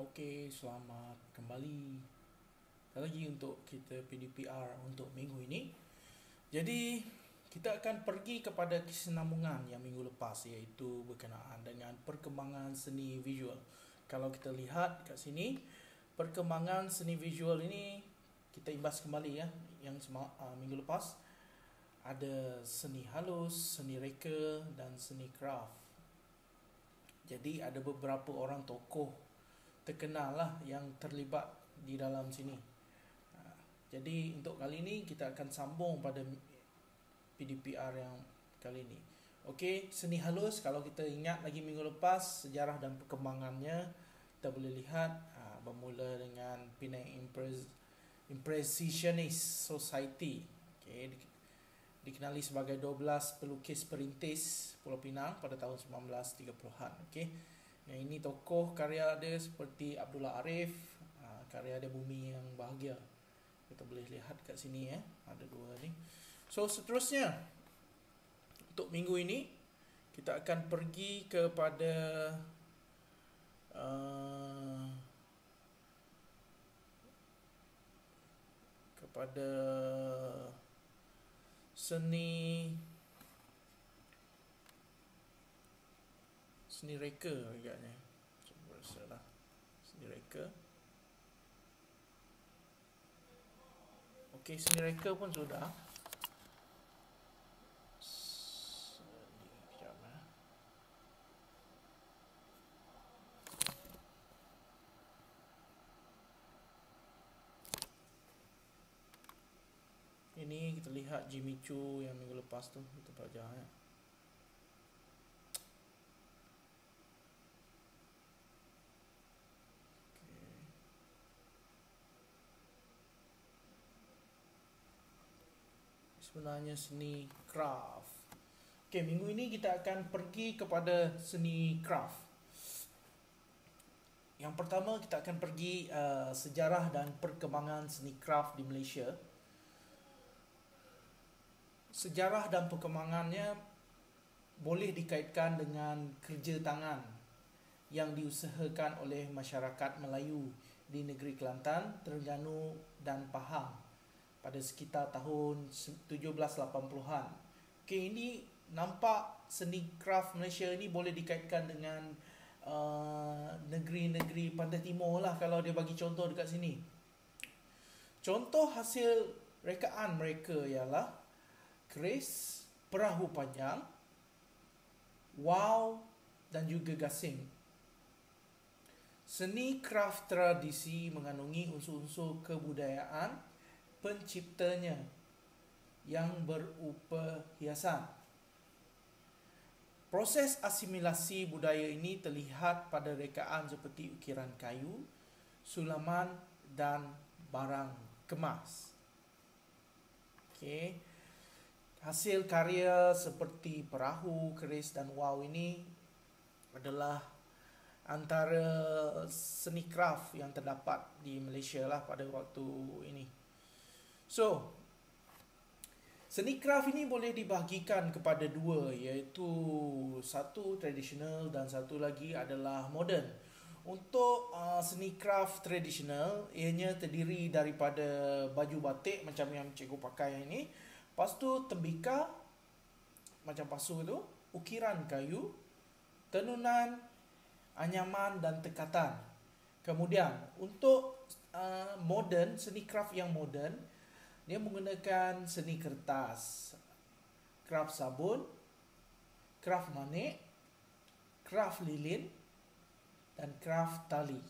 Okey, selamat kembali lagi untuk kita PDPR untuk minggu ini. Jadi, kita akan pergi kepada kesinambungan yang minggu lepas, iaitu berkenaan dengan perkembangan seni visual. Kalau kita lihat kat sini, perkembangan seni visual ini kita imbas kembali ya, yang minggu lepas ada seni halus, seni reka dan seni craft. Jadi ada beberapa orang tokoh terkenal lah yang terlibat di dalam sini. Jadi untuk kali ini kita akan sambung pada PDPR yang kali ini. Okey, seni halus kalau kita ingat lagi minggu lepas sejarah dan perkembangannya, kita boleh lihat bermula dengan Penang Impressionist Society. Okey, dikenali sebagai 12 pelukis perintis Pulau Pinang pada tahun 1930-an. Okey. Yang ini tokoh karya dia seperti Abdullah Arif, karya dia Bumi yang Bahagia. Kita boleh lihat kat sini ya, ada dua ni. So seterusnya untuk minggu ini kita akan pergi kepada seni reka agaknya. Cuba salah. Seni reka. Okey, seni reka pun sudah. Kejap ya. Ini kita lihat Jimmy Choo yang minggu lepas tu kita belajar ya. Sebenarnya seni craft. Okey, minggu ini kita akan pergi kepada seni craft. Yang pertama kita akan pergi sejarah dan perkembangan seni craft di Malaysia. Sejarah dan perkembangannya boleh dikaitkan dengan kerja tangan yang diusahakan oleh masyarakat Melayu di negeri Kelantan, Terengganu dan Pahang pada sekitar tahun 1780-an. Okey, ini nampak seni craft Malaysia ini boleh dikaitkan dengan negeri-negeri Pantai Timur lah kalau dia bagi contoh dekat sini. Contoh hasil rekaan mereka ialah keris, perahu panjang, wow dan juga gasing. Seni craft tradisi mengandungi unsur-unsur kebudayaan penciptanya yang berupa hiasan. Proses asimilasi budaya ini terlihat pada rekaan seperti ukiran kayu, sulaman dan barang kemas. Okey. Hasil karya seperti perahu, keris dan wow ini adalah antara seni craft yang terdapat di Malaysia lah pada waktu ini. So, seni craft ini boleh dibahagikan kepada dua, iaitu satu tradisional dan satu lagi adalah moden. Untuk seni craft tradisional, ianya terdiri daripada baju batik macam yang cikgu pakai ini. Lepas tu tembikar macam pasu tu, ukiran kayu, tenunan, anyaman dan tekatan. Kemudian untuk moden, seni craft yang moden, dia menggunakan seni kertas, craft sabun, craft manik, craft lilin dan craft tali.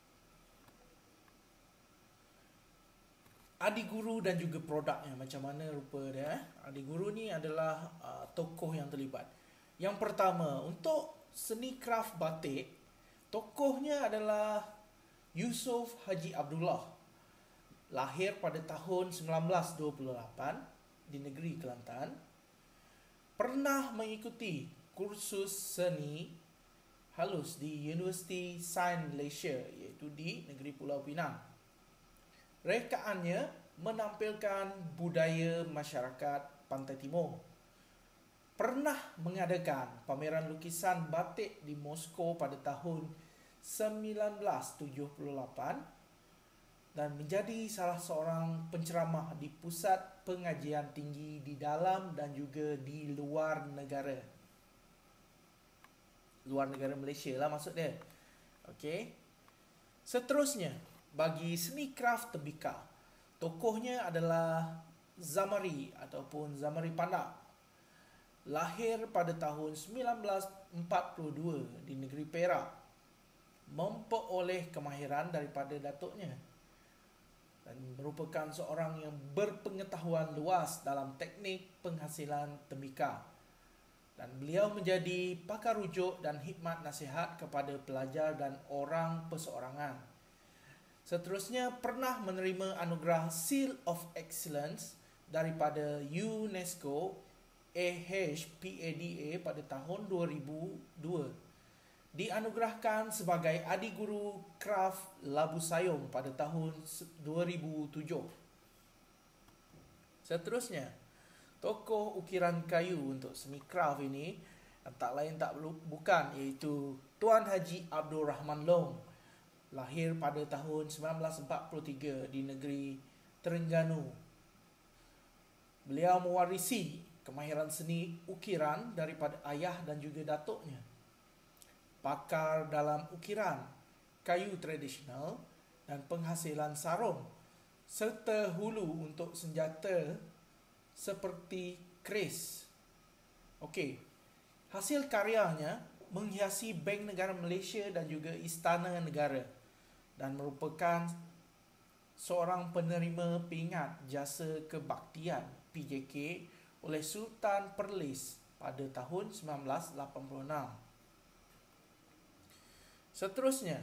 Adik guru dan juga produknya macam mana rupa dia. Adik guru ni adalah tokoh yang terlibat. Yang pertama, untuk seni craft batik, tokohnya adalah Yusof Haji Abdullah. Lahir pada tahun 1928 di negeri Kelantan. Pernah mengikuti kursus seni halus di Universiti Sains Malaysia, iaitu di negeri Pulau Pinang. Rekaannya menampilkan budaya masyarakat Pantai Timur. Pernah mengadakan pameran lukisan batik di Moskow pada tahun 1978 dan menjadi salah seorang penceramah di pusat pengajian tinggi di dalam dan juga di luar negara. Luar negara Malaysia lah maksud dia. Okey. Seterusnya, bagi seni kraft tembikar, tokohnya adalah Zamari ataupun Zamari Pandak. Lahir pada tahun 1942 di negeri Perak. Memperoleh kemahiran daripada datuknya dan merupakan seorang yang berpengetahuan luas dalam teknik penghasilan tembikar. Dan beliau menjadi pakar rujuk dan hikmat nasihat kepada pelajar dan orang perseorangan. Seterusnya, pernah menerima anugerah Seal of Excellence daripada UNESCO AHPADA pada tahun 2002. Dianugerahkan sebagai adik guru kraft labu sayung pada tahun 2007. Seterusnya, tokoh ukiran kayu untuk seni kraft ini tak lain tak bukan iaitu Tuan Haji Abdul Rahman Long. Lahir pada tahun 1943 di negeri Terengganu. Beliau mewarisi kemahiran seni ukiran daripada ayah dan juga datuknya. Pakar dalam ukiran kayu tradisional dan penghasilan sarung serta hulu untuk senjata seperti keris. Okey. Hasil karyanya menghiasi Bank Negara Malaysia dan juga Istana Negara dan merupakan seorang penerima pingat jasa kebaktian PJK oleh Sultan Perlis pada tahun 1986. Seterusnya,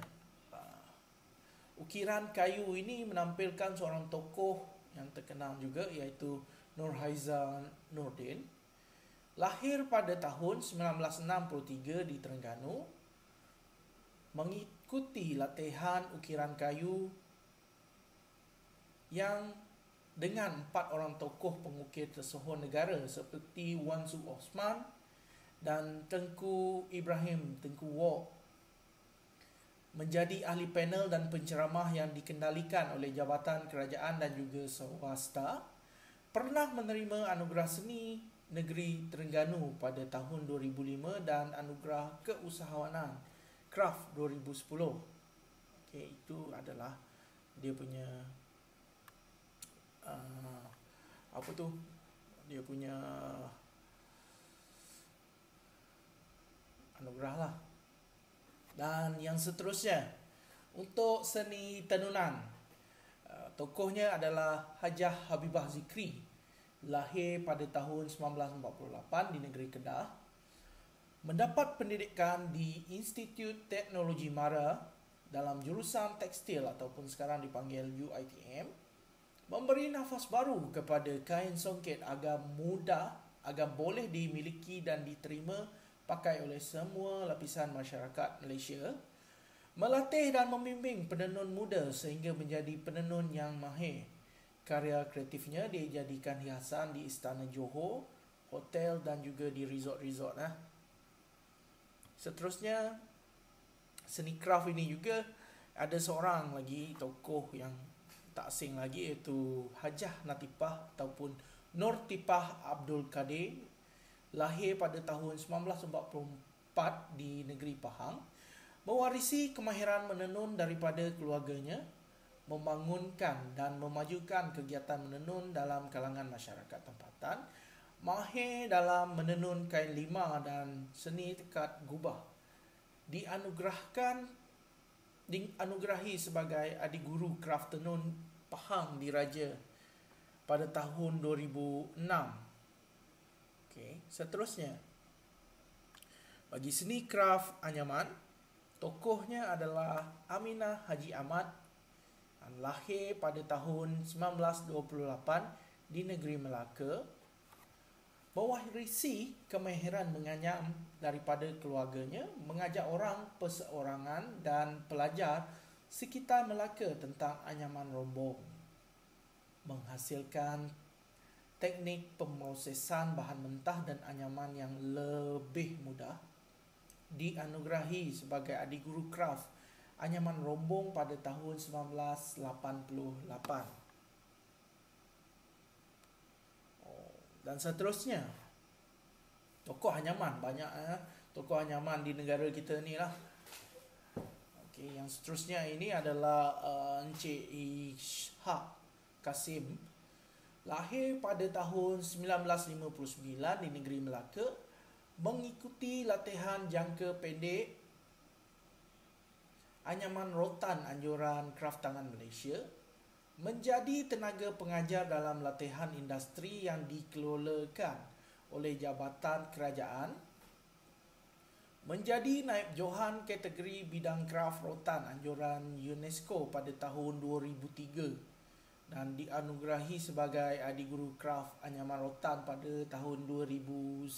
ukiran kayu ini menampilkan seorang tokoh yang terkenal juga iaitu Nurhaiza Nordin. Lahir pada tahun 1963 di Terengganu, mengikuti latihan ukiran kayu yang dengan 4 orang tokoh pengukir tersohor negara seperti Wan Su Osman dan Tengku Ibrahim Tengku Wok. Menjadi ahli panel dan penceramah yang dikendalikan oleh Jabatan Kerajaan dan juga swasta. Pernah menerima anugerah seni negeri Terengganu pada tahun 2005 dan anugerah keusahawanan Kraft 2010. Okey, itu adalah dia punya dia punya anugerah lah. Dan yang seterusnya, untuk seni tenunan, tokohnya adalah Hajah Habibah Zikri. Lahir pada tahun 1948 di negeri Kedah. Mendapat pendidikan di Institut Teknologi Mara dalam jurusan tekstil ataupun sekarang dipanggil UiTM. Memberi nafas baru kepada kain songket agar mudah, agar boleh dimiliki dan diterima pakai oleh semua lapisan masyarakat Malaysia. Melatih dan membimbing penenun muda sehingga menjadi penenun yang mahir. Karya kreatifnya dijadikan hiasan di Istana Johor, hotel dan juga di resort-resort. Seterusnya, seni kraft ini juga ada seorang lagi tokoh yang tak asing lagi iaitu Hajah Natifah ataupun Nur Tipah Abdul Kadir. Lahir pada tahun 1944 di negeri Pahang. Mewarisi kemahiran menenun daripada keluarganya, membangunkan dan memajukan kegiatan menenun dalam kalangan masyarakat tempatan, mahir dalam menenun kain lima dan seni tekat gubah. Dianugerahi sebagai adik guru kraft tenun Pahang Diraja pada tahun 2006. Okey, seterusnya, bagi seni kraft anyaman, tokohnya adalah Aminah Haji Ahmad. Lahir pada tahun 1928 di negeri Melaka. Mewarisi kemahiran menganyam daripada keluarganya, mengajak orang perseorangan dan pelajar sekitar Melaka tentang anyaman rombong. Menghasilkan teknik pemrosesan bahan mentah dan anyaman yang lebih mudah. Dianugerahi sebagai adik guru kraft anyaman rombong pada tahun 1988. Dan seterusnya. Tokoh anyaman banyak tokoh anyaman di negara kita ni lah. Okey, yang seterusnya ini adalah Encik Ishak Kasim, lahir pada tahun 1959 di negeri Melaka, mengikuti latihan jangka pendek anyaman rotan anjuran kraf tangan Malaysia, menjadi tenaga pengajar dalam latihan industri yang dikelolakan oleh Jabatan Kerajaan, menjadi naib johan kategori bidang kraf rotan anjuran UNESCO pada tahun 2003 dan dianugerahi sebagai Adik Guru Kraf Anyaman Rotan pada tahun 2011.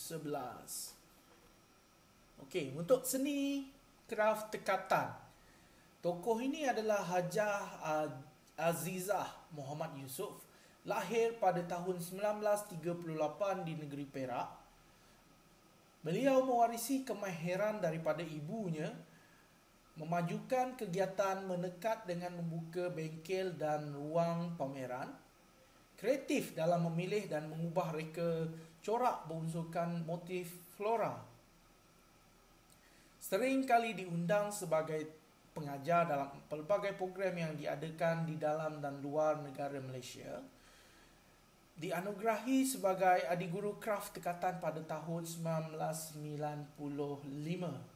Okey, untuk seni kraf tekatan, tokoh ini adalah Hajah Azizah Muhammad Yusof, lahir pada tahun 1938 di negeri Perak. Beliau mewarisi kemahiran daripada ibunya, memajukan kegiatan menekat dengan membuka bengkel dan ruang pameran, kreatif dalam memilih dan mengubah reka corak berunsurkan motif flora. Sering kali diundang sebagai pengajar dalam pelbagai program yang diadakan di dalam dan luar negara Malaysia. Dianugerahi sebagai Adik Guru Kraf Tekatan pada tahun 1995.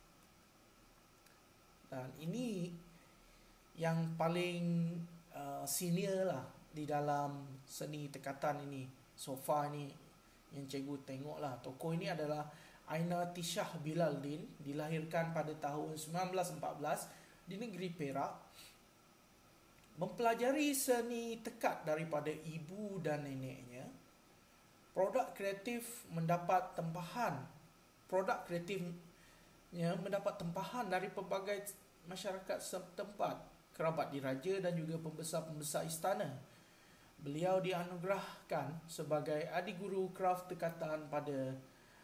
Dan ini yang paling senior lah di dalam seni tekatan ini. So far ni yang cikgu tengok lah. Tokoh ini adalah Aina Tishah Bilaldin, dilahirkan pada tahun 1914 di negeri Perak. Mempelajari seni tekat daripada ibu dan neneknya. Produk kreatif mendapat tempahan dari pelbagai masyarakat setempat, kerabat diraja dan juga pembesar-pembesar istana. Beliau dianugerahkan sebagai Adik Guru Kraf Tekatan pada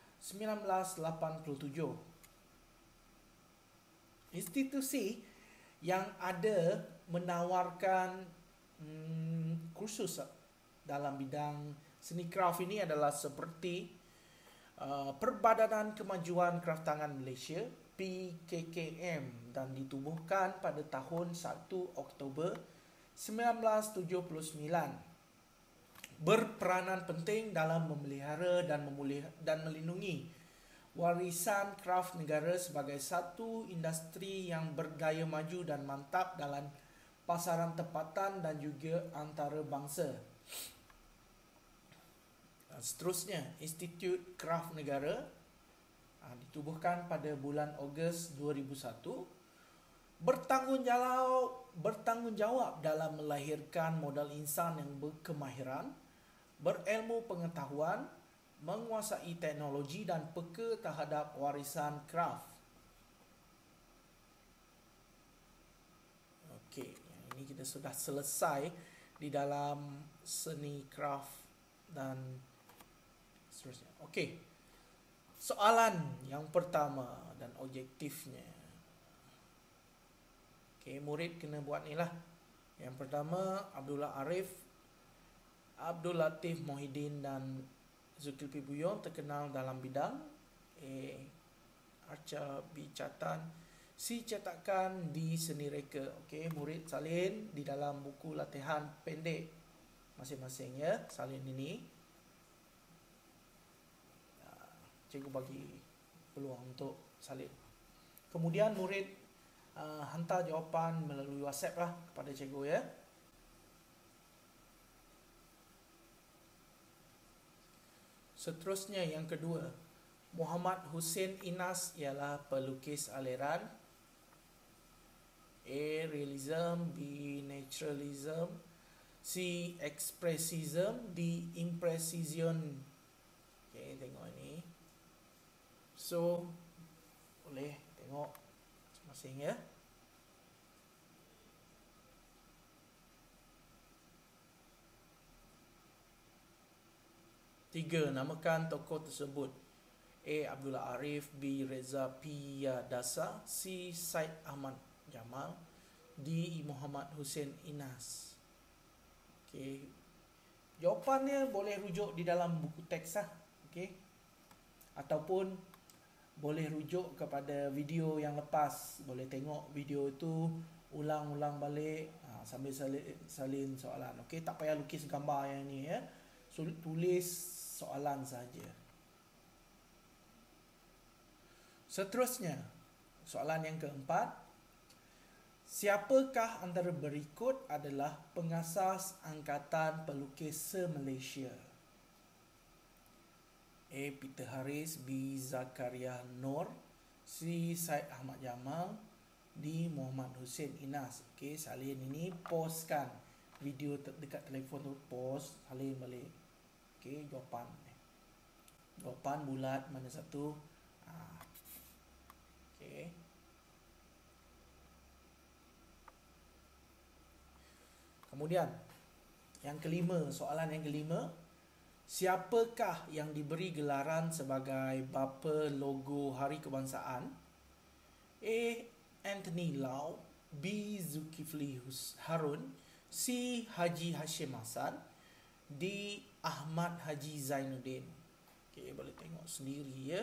1987. Institusi yang ada menawarkan kursus dalam bidang seni kraf ini adalah seperti Perbadanan Kemajuan Kraftangan Malaysia PKKM, dan ditubuhkan pada tahun 1 Oktober 1979. Berperanan penting dalam memelihara dan melindungi warisan kraf negara sebagai satu industri yang berdaya maju dan mantap dalam pasaran tempatan dan juga antarabangsa. Dan seterusnya, Institut Kraf Negara ditubuhkan pada bulan Ogos 2001, bertanggungjawab dalam melahirkan modal insan yang berkemahiran, berilmu pengetahuan, menguasai teknologi dan peka terhadap warisan kraf. Okey, ini kita sudah selesai di dalam seni kraf dan seterusnya. Okey. Soalan yang pertama dan objektifnya. Okey, murid kena buat ni lah. Yang pertama, Abdullah Arif, Abdul Latif Mohidin dan Zulkifli Buyon terkenal dalam bidang A. Arca bicatan, C. Cetakan, D. Seni reka. Okey, murid salin di dalam buku latihan pendek masing-masing ya. Salin ini. Cikgu bagi peluang untuk salin. Kemudian murid hantar jawapan melalui WhatsApp lah kepada cikgu ya. Seterusnya yang kedua, Muhammad Hussein Inas ialah pelukis aliran A. Realism, B. Naturalism, C. Expressism, D. Impressionism. Okay, tengok ini. So, boleh tengok masing-masing ya. Tiga, namakan tokoh tersebut. A. Abdullah Arif, B. Reza Piyadasa, C. Syed Ahmad Jamal, D. Muhammad Hussein Inas. Okey. Jawapannya boleh rujuk di dalam buku teks lah. Okey. Ataupun boleh rujuk kepada video yang lepas. Boleh tengok video itu, ulang-ulang balik sambil salin soalan. Okey, tak payah lukis gambar yang ni ya. Tulis soalan saja. Seterusnya, soalan yang keempat. Siapakah antara berikut adalah pengasas Angkatan Pelukis se-Malaysia? A. Peter Harris, B. Zakaria Noor, C. Syed Ahmad Jamal, D. Muhammad Hussein Inas. Okey, salin ini, postkan video dekat telefon tu, post, salin balik. Okey, jawapan. Jawapan bulat mana satu? Okey. Kemudian yang kelima, soalan yang kelima. Siapakah yang diberi gelaran sebagai bapa logo Hari Kebangsaan? A. Anthony Lau, B. Zulkifli Harun, C. Haji Hashim Hassan, D. Ahmad Haji Zainuddin. Okey, boleh tengok sendiri ya.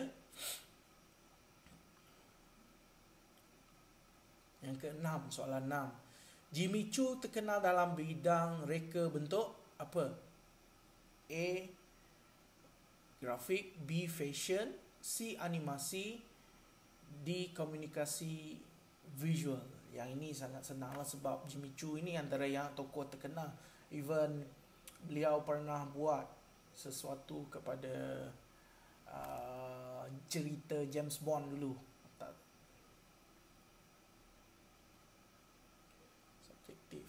Yang keenam, soalan 6. Jimmy Choo terkenal dalam bidang reka bentuk apa? A. Grafik, B. Fashion, C. Animasi, D. Komunikasi visual. Yang ini sangat senanglah sebab Jimmy Choo ini antara yang tokoh terkenal. Even beliau pernah buat sesuatu kepada cerita James Bond dulu. Subjektif.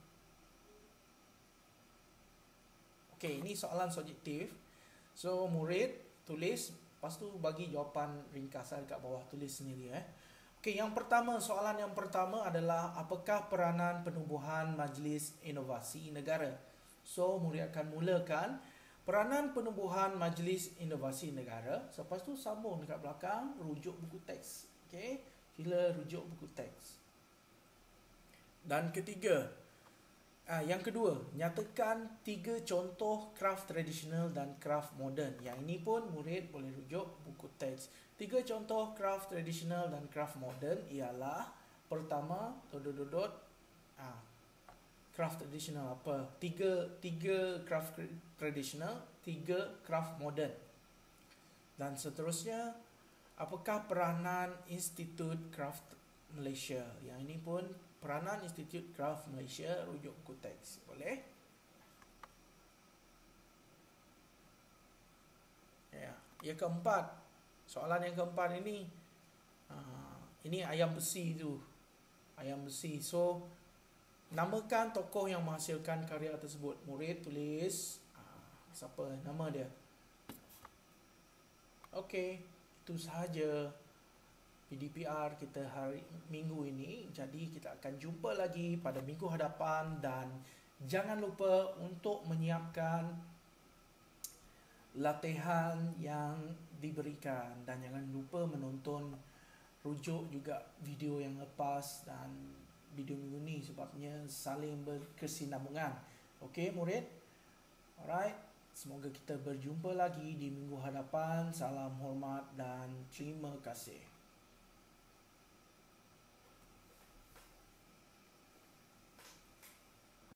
Okey, ini soalan subjektif. So, murid tulis, lepas tu bagi jawapan ringkasan kat bawah, tulis sendiri Okey, yang pertama, soalan yang pertama adalah apakah peranan penubuhan Majlis Inovasi Negara? So, murid akan mulakan peranan penubuhan Majlis Inovasi Negara. Lepas tu sambung dekat belakang, rujuk buku teks. Okey, sila rujuk buku teks. Dan ketiga, yang kedua, nyatakan 3 contoh kraft tradisional dan kraft moden. Yang ini pun murid boleh rujuk buku teks. 3 contoh kraft tradisional dan kraft moden ialah pertama, kraft tradisional apa? 3 kraft tradisional, 3 kraft moden. Dan seterusnya, apakah peranan Institut Kraft Malaysia? Yang ini pun peranan Institut Kraft Malaysia, rujuk buku teks. Boleh? Ya. Yang keempat, soalan yang keempat ini ayam besi tu. Ayam besi. So, namakan tokoh yang menghasilkan karya tersebut. Murid tulis siapa nama dia. Okey, itu sahaja PDPR kita hari minggu ini. Jadi kita akan jumpa lagi pada minggu hadapan dan jangan lupa untuk menyiapkan latihan yang diberikan dan jangan lupa menonton rujuk juga video yang lepas dan video minggu ni sebabnya saling berkesinambungan. Okey murid? Alright, semoga kita berjumpa lagi di minggu hadapan. Salam hormat dan terima kasih.